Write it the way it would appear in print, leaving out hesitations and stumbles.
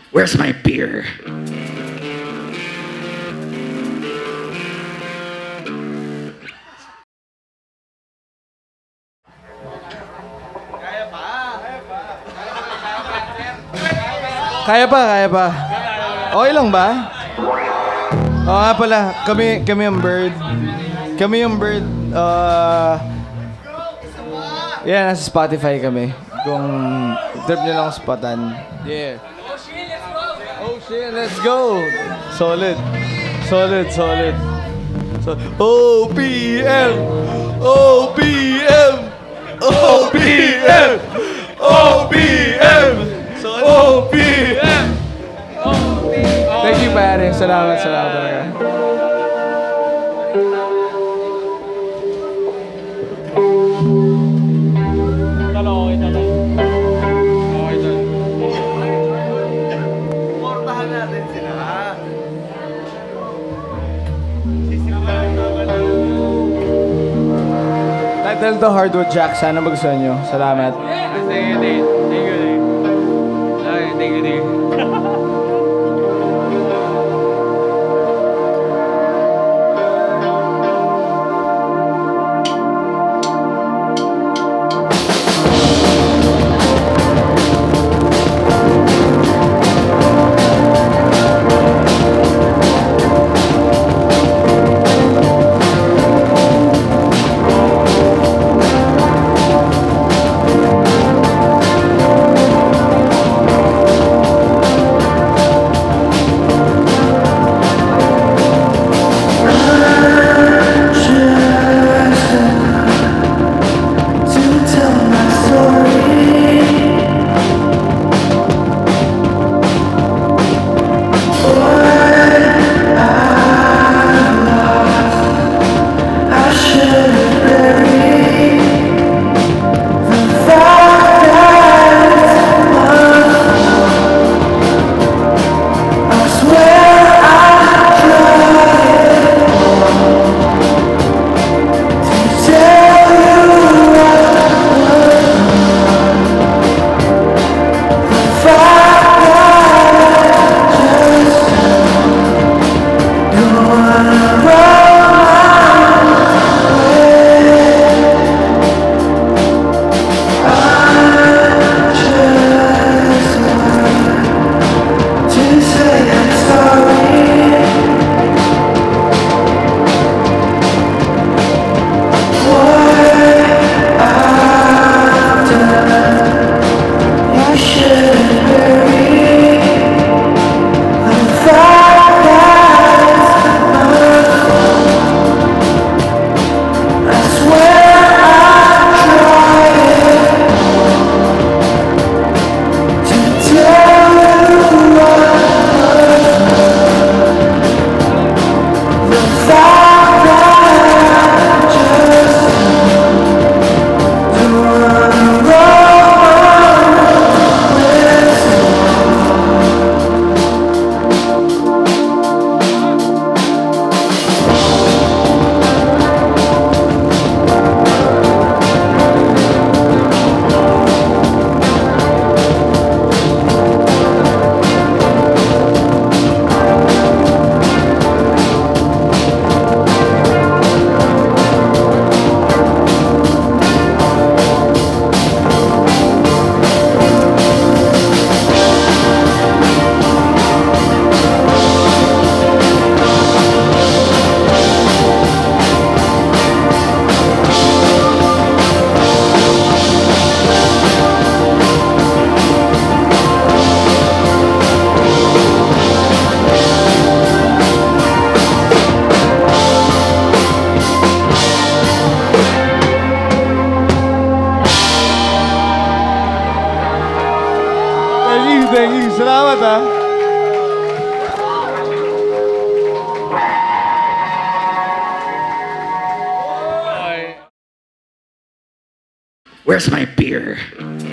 Where's my beer? Kaya pa. Okay lang ba? Oo nga pala, kami yung bird. Yeah, nasa Spotify kami. Kung trip nyo lang spotan. Yeah. Oh shit, let's go! Solid. OPM! Thank you, pare. Salamat talaga. Portahan natin sila. Title to Hardwood Jack. Sana magustuhan nyo. Salamat. Thank you. Salamat ha. Where's my beer?